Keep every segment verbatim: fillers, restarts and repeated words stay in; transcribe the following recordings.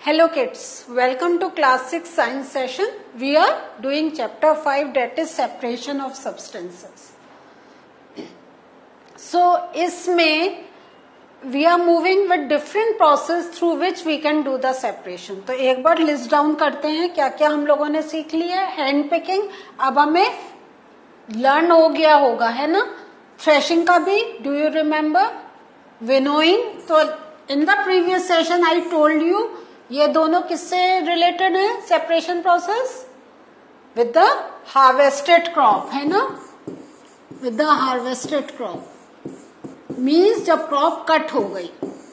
Hello kids, welcome to class six science session. We are doing chapter five, that is separation of substances. So इसमें we are moving with different process through which we can do the separation. तो एक बार list down करते हैं क्या क्या हम लोगों ने सीख लिया है. हैंड पिकिंग अब हमें लर्न हो गया होगा, है ना. थ्रेशिंग का भी डू यू रिमेम्बर. विनोइंग, तो in the previous session I told you ये दोनों किससे रिलेटेड है. Separation process with the harvested crop, है ना. With the harvested crop means जब क्रॉप कट हो गई.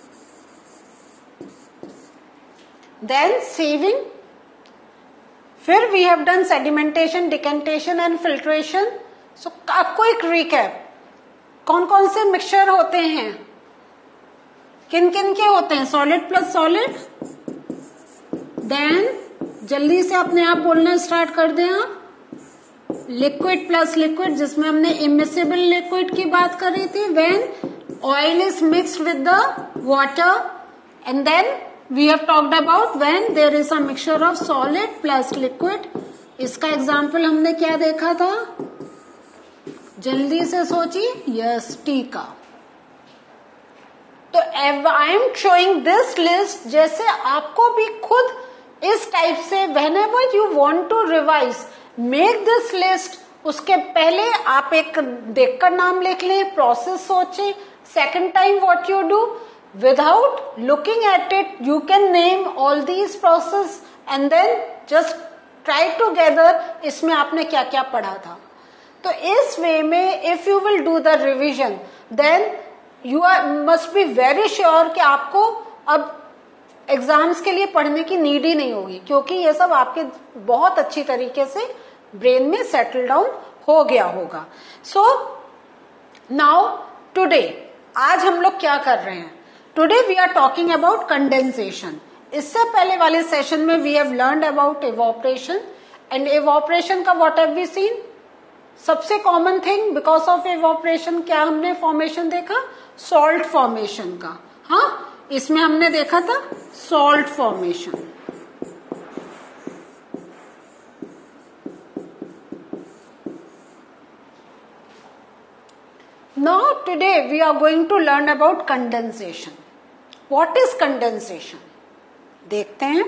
देन सीविंग, फिर we have done sedimentation, decantation and filtration. So quick recap, कौन कौन से मिक्सचर होते हैं, किन किन के होते हैं. Solid plus solid. देन जल्दी से अपने आप बोलना स्टार्ट कर दें आप. लिक्विड प्लस लिक्विड, जिसमें हमने इमिसिबल लिक्विड की बात करी थी. When oil is mixed with the water. And then we have talked about when there is a mixture of solid plus liquid. इसका एग्जांपल हमने क्या देखा था, जल्दी से सोचिए. यस, टी का. तो I am showing this list, जैसे आपको भी खुद इस टाइप से whenever you want to revise, make this list. उसके पहले आप एक देखकर नाम लिख लें, प्रोसेस सोचें. Second time what you do, without looking at it, you can name all these process and then just try to gather इसमें आपने क्या क्या पढ़ा था. तो इस वे में if you will do the revision, then you are must be very sure कि आपको अब एग्जाम्स के लिए पढ़ने की नीड ही नहीं होगी, क्योंकि ये सब आपके बहुत अच्छी तरीके से ब्रेन में सेटल डाउन हो गया होगा. सो नाउ टुडे, आज हम लोग क्या कर रहे हैं. Today we are talking about condensation. इससे पहले वाले सेशन में we have learned about evaporation. And evaporation का व्हाट हैव वी सीन, सबसे common thing because of evaporation क्या हमने फॉर्मेशन देखा, सॉल्ट फॉर्मेशन का. हाँ, इसमें हमने देखा था salt formation. Now today we are going to learn about condensation. What is condensation देखते हैं.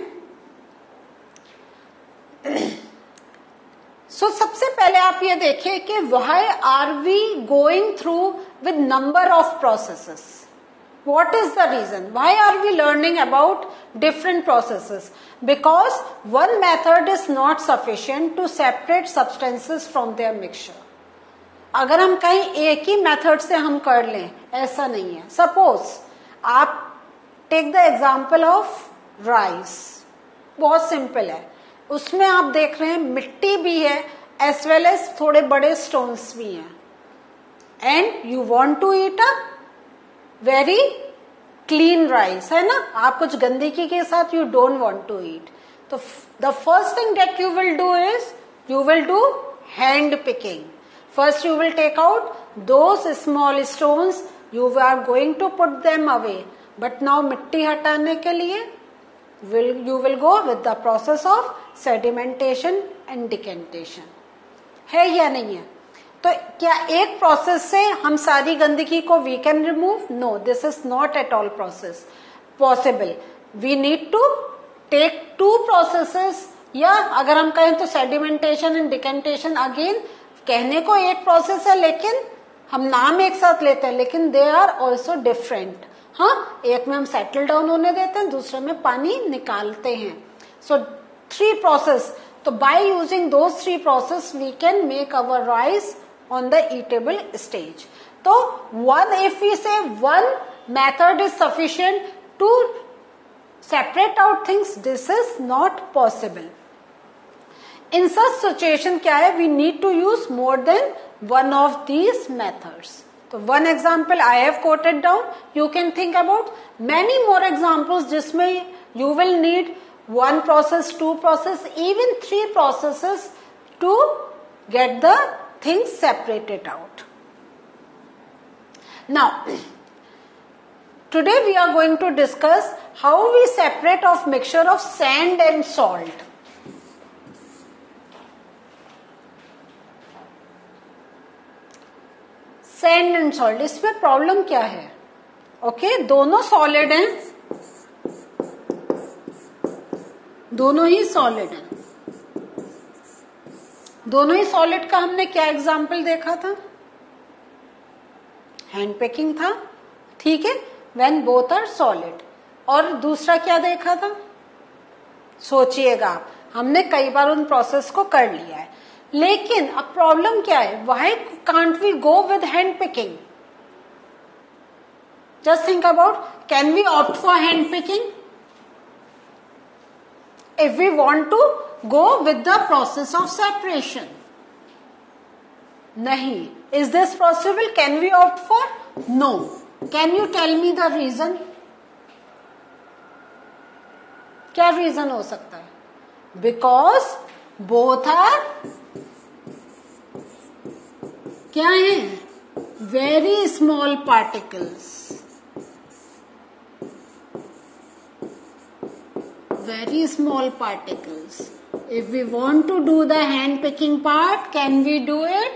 सो so, सबसे पहले आप ये देखिए कि why are we going through with number of processes. What is the reason? Why are we learning about different processes? Because one method is not sufficient to separate substances from their mixture. अगर हम कहीं एक ही method से हम कर लें, ऐसा नहीं है. सपोज आप take the example of rice. बहुत सिंपल है. उसमें आप देख रहे हैं मिट्टी भी है एज वेल एज थोड़े बड़े स्टोन्स भी हैं. And you want to eat a very clean rice, है ना. आप कुछ गंदगी के साथ you don't want to eat. तो the first thing that you will do is you will do hand picking. First you will take out those small stones, you are going to put them away. But now मिट्टी हटाने के लिए will you will go with the process of sedimentation and decantation. है या नहीं है. तो क्या एक प्रोसेस से हम सारी गंदगी को we can remove? No, this is not at all process possible. We need to take two processes, या अगर हम कहें तो सेडिमेंटेशन एंड डिकेंटेशन. अगेन कहने को एक प्रोसेस है, लेकिन हम नाम एक साथ लेते हैं, लेकिन दे आर ऑल्सो डिफरेंट. हाँ, एक में हम सेटल डाउन होने देते हैं, दूसरे में पानी निकालते हैं. So three process. तो by using those three process we can make our rice on the eatable stage. So one, if we say one method is sufficient to separate out things, this is not possible. In such situation क्या है, we need to use more than one of these methods. So one example I have quoted down. You can think about many more examples जिसमें you will need one process, two process, even three processes to get the things separated out. Now today we are going to discuss how we separate of mixture of sand and salt. Sand and salt, इसमें problem क्या है? Okay okay, दोनों solid हैं, दोनों ही solid हैं। दोनों ही solid का हमने क्या एग्जाम्पल देखा था? हैंड पेकिंग था, ठीक है, व्हेन बोथ आर सॉलिड। और दूसरा क्या देखा था? सोचिएगा आप, हमने कई बार उन प्रोसेस को कर लिया है, लेकिन अब प्रॉब्लम क्या है? Why can't we go with hand picking? Just think about, can we opt for hand picking if we want to go with the process of separation? नहीं। Is this possible? Can we opt for? No. Can you tell me the reason? क्या reason हो सकता है? Because both are क्या है? Very small particles, very small particles. If we want to do the hand picking part, can we do it?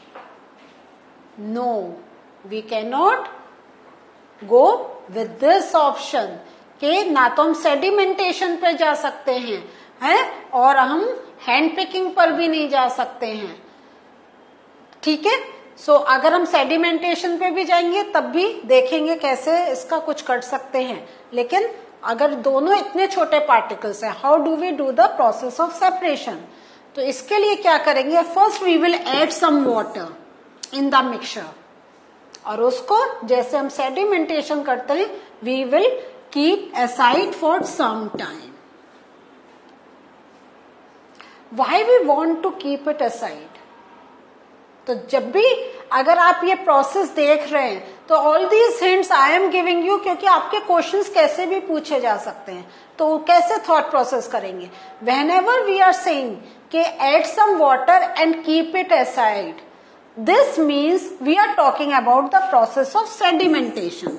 No, we can not go with this option के ना तो हम sedimentation पे जा सकते हैं, हैं और हम हैंड पिकिंग पर भी नहीं जा सकते हैं, ठीक है। सो so, अगर हम सेडिमेंटेशन पे भी जाएंगे तब भी देखेंगे कैसे इसका कुछ कर सकते हैं, लेकिन अगर दोनों इतने छोटे पार्टिकल्स हैं, how do we do the process of separation? तो इसके लिए क्या करेंगे? First we will add some water in the mixture, और उसको जैसे हम सेडिमेंटेशन करते हैं we will keep aside for some time. Why we want to keep it aside? तो जब भी अगर आप ये प्रोसेस देख रहे हैं तो all these hints I am giving you, क्योंकि आपके क्वेश्चंस कैसे भी पूछे जा सकते हैं, तो कैसे थॉट प्रोसेस करेंगे? Whenever we are saying कि add some water and keep it aside, this means we are talking about the process of sedimentation.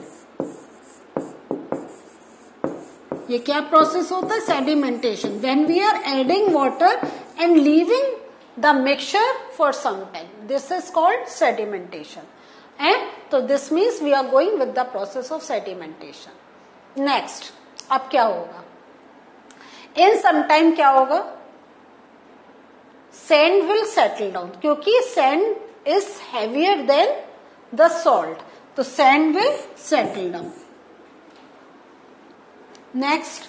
ये क्या प्रोसेस होता है? Sedimentation. When we are adding water and leaving the mixture for some time, this is called sedimentation, and so this means we are going with the process of sedimentation. Next, अब क्या होगा? in some time क्या होगा? sand will settle down, क्योंकि sand is heavier than the salt, तो sand will settle down. Next,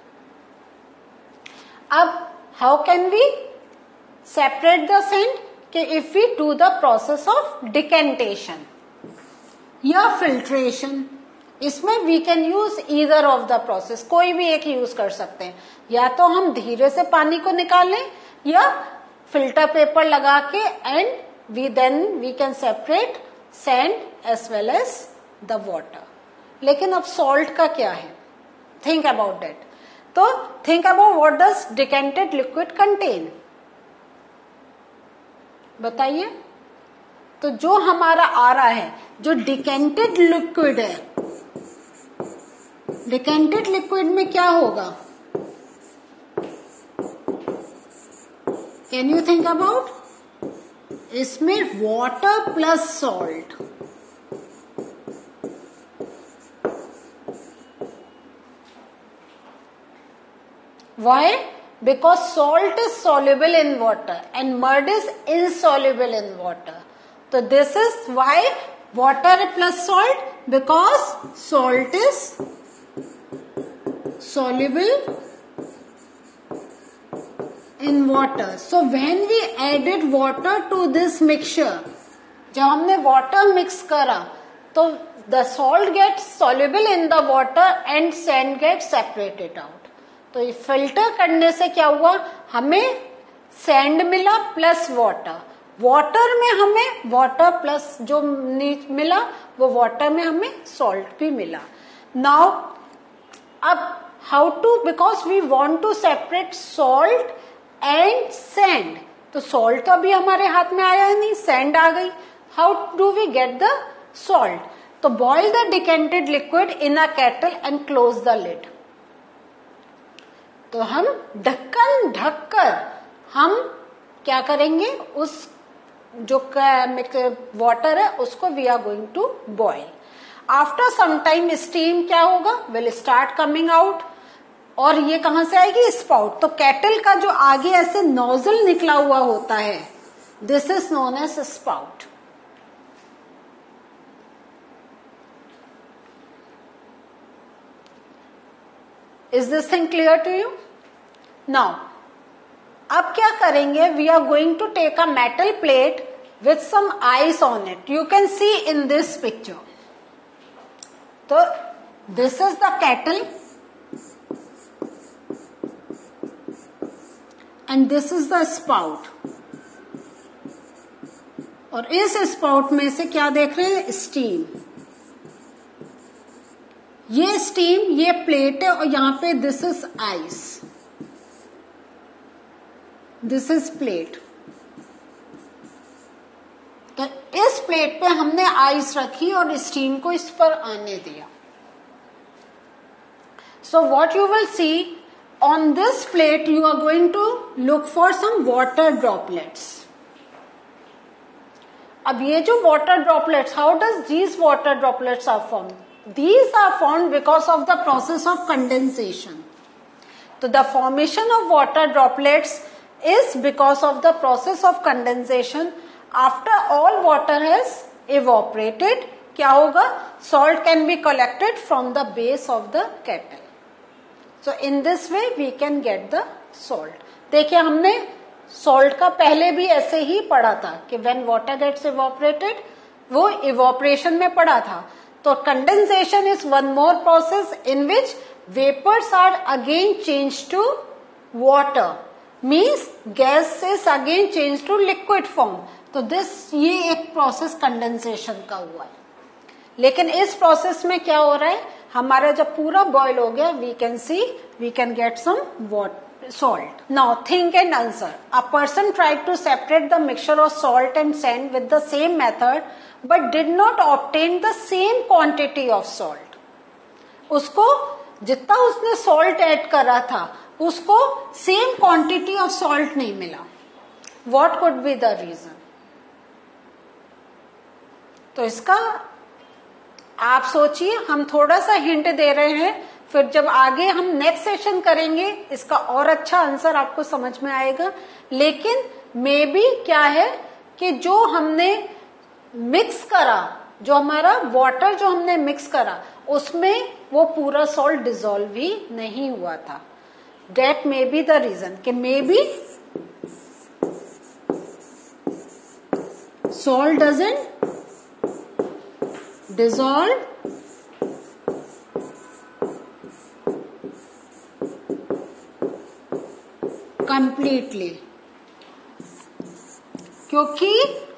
अब how can we separate the sand? कि if we do the process of decantation या filtration, इसमें we can use either of the process, कोई भी एक use कर सकते हैं। या तो हम धीरे से पानी को निकालें या फिल्टर पेपर लगा के, and we then we can separate sand as well as the water. लेकिन अब salt का क्या है? Think about that. तो think about what does decanted liquid contain? बताइए। तो जो हमारा आ रहा है, जो डिकेंटेड लिक्विड है, डिकेंटेड लिक्विड में क्या होगा? Can you think about? इसमें water plus salt. Why? Because salt is soluble in water and mud is insoluble in water. So this is why water plus salt, because salt is soluble in water. So when we added water to this mixture, जब हमने water mix करा तो the salt gets soluble in the water and sand gets separated out. तो ये filter करने से क्या हुआ? हमें सैंड मिला प्लस वाटर, वाटर में हमें वाटर प्लस जो मिला वो वाटर में हमें सॉल्ट भी मिला। नाउ अब how to, because we want to separate salt and sand, तो सॉल्ट तो अभी हमारे हाथ में आया नहीं, सैंड आ गई। How do we get the salt? तो boil the decanted liquid in a kettle and close the lid. तो हम ढक्कन ढककर हम क्या करेंगे, उस जो वाटर है उसको we are going to boil. After some time steam क्या होगा, विल स्टार्ट कमिंग आउट, और ये कहां से आएगी, स्पाउट। तो केटल का जो आगे ऐसे नोजल निकला हुआ होता है, this is known as spout. Is this thing clear to you? Now अब क्या करेंगे, we are going to take a metal plate with some ice on it. You can see in this picture. तो this is the kettle and this is the spout, और इस spout में से क्या देख रहे हैं, स्टीम। ये स्टीम, ये प्लेट है, और यहां पे this is ice, this is plate. तो इस प्लेट पे हमने आइस रखी और स्टीम को इस पर आने दिया। So what you will see on this plate, you are going to look for some water droplets. अब ये जो water droplets, how does these water droplets are form? These are formed because of the process of condensation. So the formation of water droplets is because of the process of condensation. After all water has evaporated, क्या होगा, salt can be collected from the base of the kettle. So in this way we can get the salt. देखिए हमने salt का पहले भी ऐसे ही पढ़ा था कि when water gets evaporated, वो evaporation में पढ़ा था। तो condensation is one more process in which vapours are again change to water, means gas is again change to liquid form. तो दिस, ये एक प्रोसेस कंडेंसेशन का हुआ है। लेकिन इस प्रोसेस में क्या हो रहा है, हमारा जब पूरा बॉयल हो गया, we can see we can get some water salt. Now think and answer. A person tried to separate the mixture of salt and sand with the same method but did not obtain the same quantity of salt. उसको जितना उसने salt add करा था उसको same quantity of salt नहीं मिला. What could be the reason? तो इसका आप सोचिए, हम थोड़ा सा हिंट दे रहे हैं, फिर जब आगे हम नेक्स्ट सेशन करेंगे इसका और अच्छा आंसर आपको समझ में आएगा. लेकिन मे बी क्या है कि जो हमने मिक्स करा, जो हमारा वाटर जो हमने मिक्स करा उसमें वो पूरा सॉल्ट डिसॉल्व ही नहीं हुआ था. That may be the reason कि may be salt doesn't dissolve completely, क्योंकि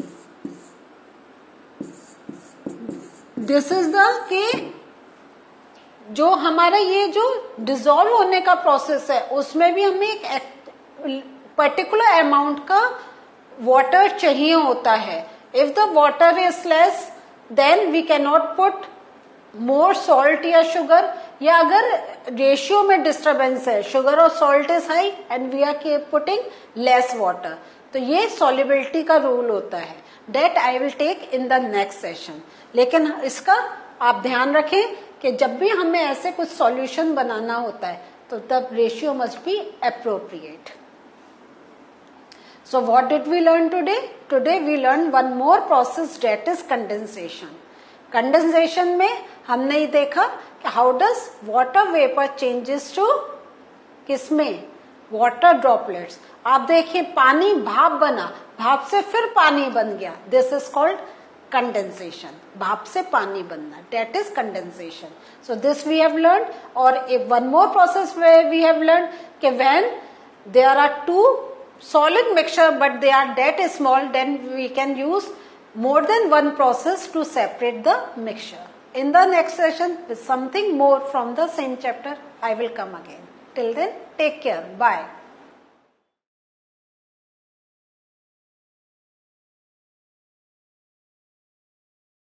दिस इज द के जो हमारा ये जो डिसॉल्व होने का प्रोसेस है उसमें भी हमें एक पर्टिकुलर अमाउंट का वाटर चाहिए होता है. If the water is less then we can not put more salt या शुगर, या अगर रेशियो में डिस्टरबेंस है, शुगर और salt is high and we are putting less water, तो ये सॉल्युबिलिटी का रूल होता है. That I will take in the next session. लेकिन इसका आप ध्यान रखें कि जब भी हमें ऐसे कुछ सॉल्यूशन बनाना होता है तो the ratio must be appropriate. So what did we learn today? Today we learned one more process, that is condensation. Condensation में हमने ये देखा कि how does water vapor changes to किसमें? Water droplets. आप देखिए पानी भाप बना, भाप से फिर पानी बन गया. This is called condensation. भाप से पानी बनना, that is condensation. So this we have learned. और एक one more process where we have learned कि when there are two solid mixture but they are that small, then we can use more than one process to separate the mixture. In the next session with something more from the same chapter I will come again. Till then, take care. Bye.